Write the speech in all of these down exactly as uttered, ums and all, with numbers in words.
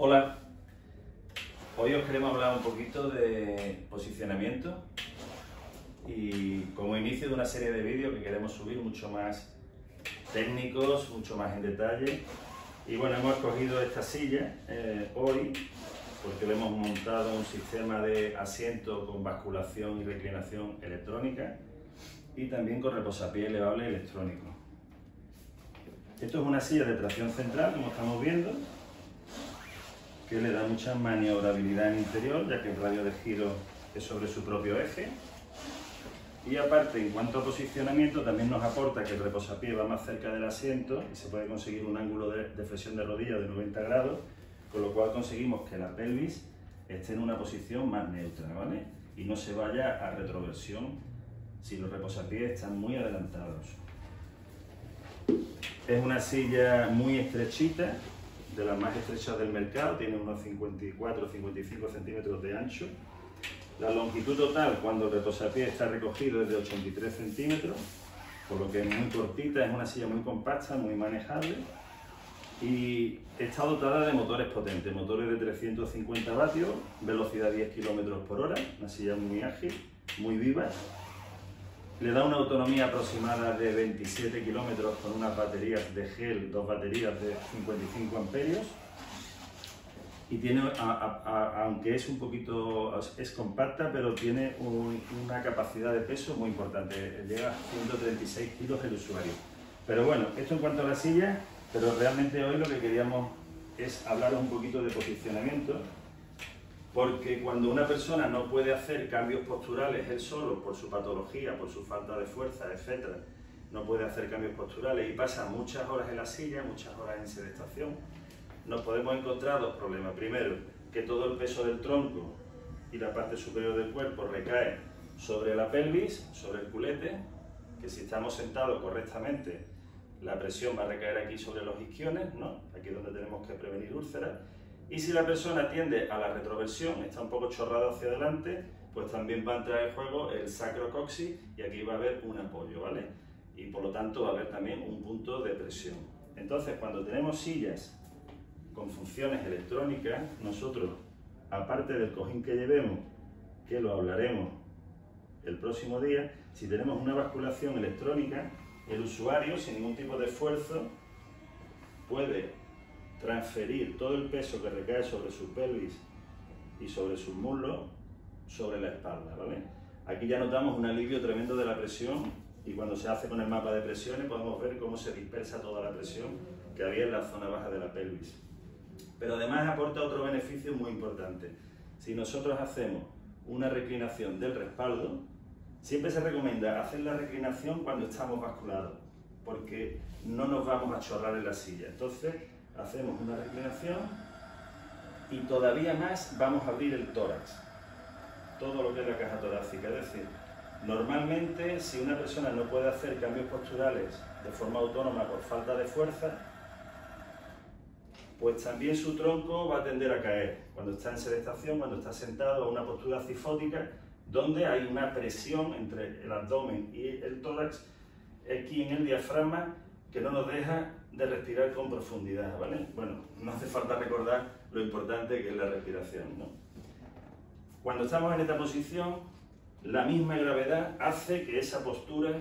Hola, hoy os queremos hablar un poquito de posicionamiento y como inicio de una serie de vídeos que queremos subir mucho más técnicos, mucho más en detalle. Y bueno, hemos escogido esta silla eh, hoy porque le hemos montado un sistema de asiento con basculación y reclinación electrónica y también con reposapiés elevable electrónico. Esto es una silla de tracción central, como estamos viendo, que le da mucha maniobrabilidad en el interior, ya que el radio de giro es sobre su propio eje. Y aparte, en cuanto a posicionamiento, también nos aporta que el reposapiés va más cerca del asiento y se puede conseguir un ángulo de, de flexión de rodilla de noventa grados, con lo cual conseguimos que la pelvis esté en una posición más neutra, ¿vale? Y no se vaya a retroversión si los reposapiés están muy adelantados. Es una silla muy estrechita, de las más estrechas del mercado, tiene unos cincuenta y cuatro a cincuenta y cinco centímetros de ancho. La longitud total cuando el reposapiés está recogido es de ochenta y tres centímetros, por lo que es muy cortita, es una silla muy compacta, muy manejable y está dotada de motores potentes, motores de trescientos cincuenta vatios, velocidad diez kilómetros por hora, una silla muy ágil, muy viva. Le da una autonomía aproximada de veintisiete kilómetros con unas baterías de gel, dos baterías de cincuenta y cinco amperios. Y tiene, a, a, a, aunque es un poquito, es compacta, pero tiene un, una capacidad de peso muy importante. Llega a ciento treinta y seis kilos el usuario. Pero bueno, esto en cuanto a la silla, pero realmente hoy lo que queríamos es hablar un poquito de posicionamiento. Porque cuando una persona no puede hacer cambios posturales él solo, por su patología, por su falta de fuerza, etcétera, no puede hacer cambios posturales y pasa muchas horas en la silla, muchas horas en sedestación, nos podemos encontrar dos problemas. Primero, que todo el peso del tronco y la parte superior del cuerpo recae sobre la pelvis, sobre el culete, que si estamos sentados correctamente, la presión va a recaer aquí sobre los isquiones, ¿no? Aquí es donde tenemos que prevenir úlceras. Y si la persona tiende a la retroversión, está un poco chorrado hacia adelante, pues también va a entrar en juego el sacrocoxis y aquí va a haber un apoyo, ¿vale? Y por lo tanto va a haber también un punto de presión. Entonces, cuando tenemos sillas con funciones electrónicas, nosotros, aparte del cojín que llevemos, que lo hablaremos el próximo día, si tenemos una basculación electrónica, el usuario, sin ningún tipo de esfuerzo, puede transferir todo el peso que recae sobre su pelvis y sobre sus muslos sobre la espalda, ¿vale? Aquí ya notamos un alivio tremendo de la presión y cuando se hace con el mapa de presiones podemos ver cómo se dispersa toda la presión que había en la zona baja de la pelvis. Pero además aporta otro beneficio muy importante. Si nosotros hacemos una reclinación del respaldo, siempre se recomienda hacer la reclinación cuando estamos basculados, porque no nos vamos a chorrar en la silla. Entonces, hacemos una reclinación y todavía más vamos a abrir el tórax, todo lo que es la caja torácica. Es decir, normalmente si una persona no puede hacer cambios posturales de forma autónoma por falta de fuerza, pues también su tronco va a tender a caer cuando está en sedestación, cuando está sentado a una postura cifótica, donde hay una presión entre el abdomen y el tórax, aquí en el diafragma, que no nos deja de respirar con profundidad, ¿vale? Bueno, no hace falta recordar lo importante que es la respiración, ¿no? Cuando estamos en esta posición, la misma gravedad hace que esa postura,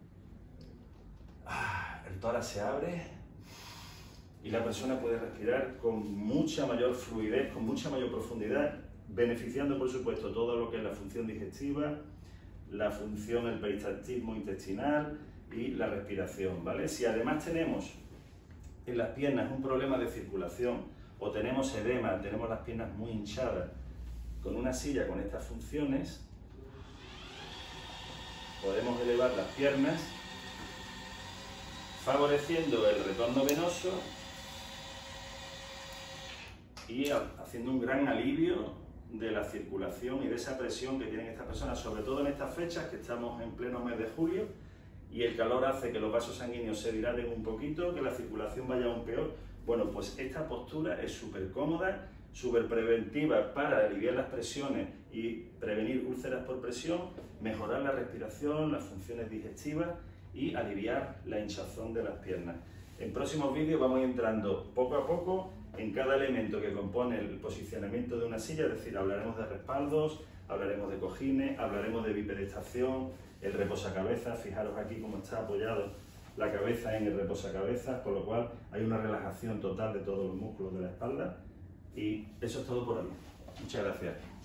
ah, el tórax se abre y la persona puede respirar con mucha mayor fluidez, con mucha mayor profundidad, beneficiando, por supuesto, todo lo que es la función digestiva, la función, el peristaltismo intestinal y la respiración, ¿vale? Si además tenemos en las piernas un problema de circulación o tenemos edema, tenemos las piernas muy hinchadas, con una silla con estas funciones podemos elevar las piernas favoreciendo el retorno venoso y haciendo un gran alivio de la circulación y de esa presión que tienen estas personas, sobre todo en estas fechas que estamos en pleno mes de julio y el calor hace que los vasos sanguíneos se dilaten un poquito, que la circulación vaya aún peor. Bueno, pues esta postura es súper cómoda, súper preventiva para aliviar las presiones y prevenir úlceras por presión, mejorar la respiración, las funciones digestivas y aliviar la hinchazón de las piernas. En próximos vídeos vamos entrando poco a poco en cada elemento que compone el posicionamiento de una silla, es decir, hablaremos de respaldos, hablaremos de cojines, hablaremos de bipedestación, el reposacabezas, fijaros aquí cómo está apoyado la cabeza en el reposacabezas, con lo cual hay una relajación total de todos los músculos de la espalda y eso es todo por hoy. Muchas gracias.